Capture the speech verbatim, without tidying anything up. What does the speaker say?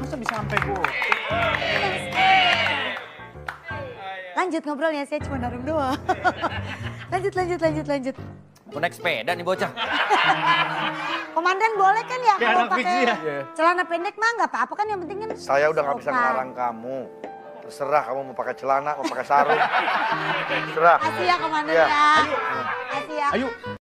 masa bisa sampai gua? Lanjut ngobrolnya, saya cuma naruh doang. Lanjut, lanjut, lanjut, lanjut. Mau naik sepeda nih bocah. Komandan boleh kan ya Kayak kalau anak fiksi pakai ya? celana pendek mah nggak apa-apa kan, yang penting kan. Saya udah nggak bisa sopan. ngelarang kamu. Terserah kamu mau pakai celana, mau pakai sarung. Terserah. Kasih ya komandan Iya. ya. Kasih ya. Ayo.